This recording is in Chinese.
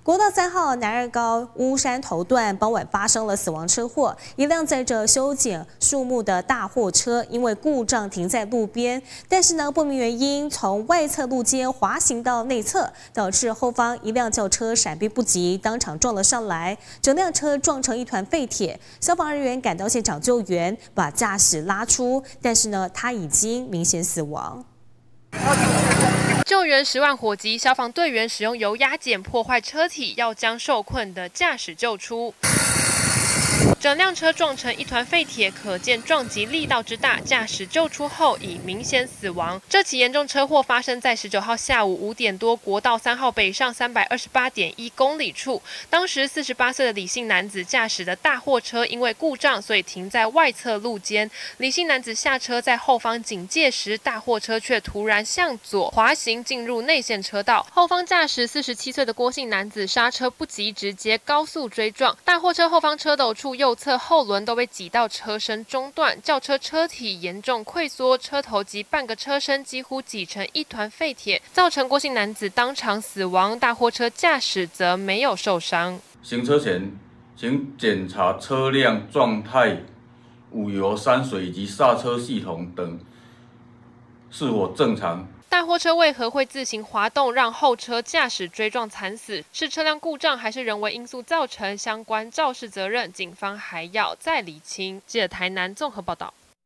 国道3号南二高乌山头段傍晚发生了死亡车祸，一辆载着修剪树木的大货车因为故障停在路边，但是呢不明原因从外侧路肩滑行到内侧，导致后方一辆轿车闪避不及，当场撞了上来，整辆车撞成一团废铁。消防人员赶到现场救援，把驾驶拉出，但是呢他已经明显死亡。 救援10万火急，消防队员使用油压剪破坏车体，要将受困的驾驶救出。 整辆车撞成一团废铁，可见撞击力道之大。驾驶救出后已明显死亡。这起严重车祸发生在19号下午5点多，国道3号北上328.1公里处。当时48岁的李姓男子驾驶的大货车因为故障，所以停在外侧路肩。李姓男子下车在后方警戒时，大货车却突然向左滑行进入内线车道。后方驾驶47岁的郭姓男子刹车不及，直接高速追撞。大货车后方车斗处右侧后轮都被挤到车身中段，轿车车体严重溃缩，车头及半个车身几乎挤成一团废铁，造成郭姓男子当场死亡。大货车驾驶则没有受伤。 行车前，请检查车辆状态、五油、山水以及刹车系统等是否正常。 大货车为何会自行滑动，让后车驾驶追撞惨死？是车辆故障还是人为因素造成？相关肇事责任，警方还要再厘清。记者台南综合报道。